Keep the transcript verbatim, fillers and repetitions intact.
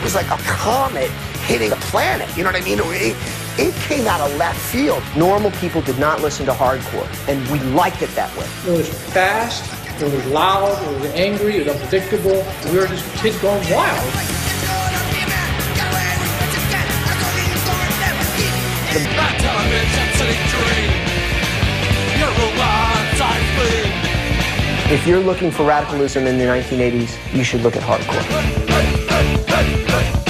was like a comet hitting a planet, you know what I mean? It, it came out of left field. Normal people did not listen to hardcore, and we liked it that way. It was fast, it was loud, it was angry, it was unpredictable. We were just kids going wild. If you're looking for radicalism in the nineteen eighties, you should look at hardcore.